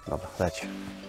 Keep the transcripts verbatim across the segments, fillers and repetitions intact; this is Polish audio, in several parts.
Dobra, leci.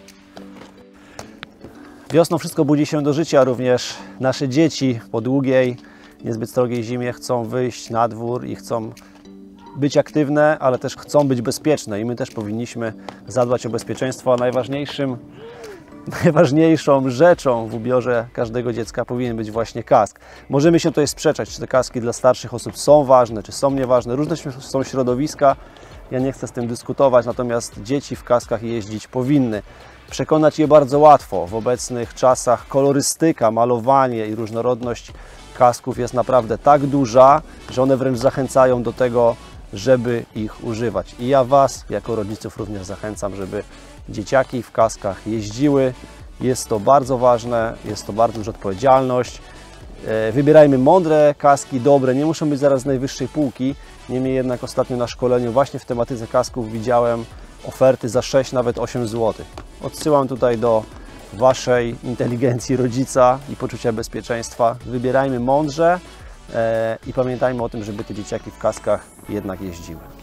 Wiosną wszystko budzi się do życia, również nasze dzieci po długiej, niezbyt srogiej zimie chcą wyjść na dwór i chcą być aktywne, ale też chcą być bezpieczne i my też powinniśmy zadbać o bezpieczeństwo, a najważniejszym, najważniejszą rzeczą w ubiorze każdego dziecka powinien być właśnie kask. Możemy się tutaj sprzeczać, czy te kaski dla starszych osób są ważne, czy są nieważne. Różne są środowiska, ja nie chcę z tym dyskutować, natomiast dzieci w kaskach jeździć powinny. Przekonać je bardzo łatwo. W obecnych czasach kolorystyka, malowanie i różnorodność kasków jest naprawdę tak duża, że one wręcz zachęcają do tego, żeby ich używać. I ja Was, jako rodziców, również zachęcam, żeby dzieciaki w kaskach jeździły. Jest to bardzo ważne, jest to bardzo duża odpowiedzialność. Wybierajmy mądre kaski, dobre, nie muszą być zaraz z najwyższej półki. Niemniej jednak ostatnio na szkoleniu właśnie w tematyce kasków widziałem oferty za sześć, nawet osiem złotych. Odsyłam tutaj do Waszej inteligencji rodzica i poczucia bezpieczeństwa. Wybierajmy mądrze i pamiętajmy o tym, żeby te dzieciaki w kaskach jednak jeździły.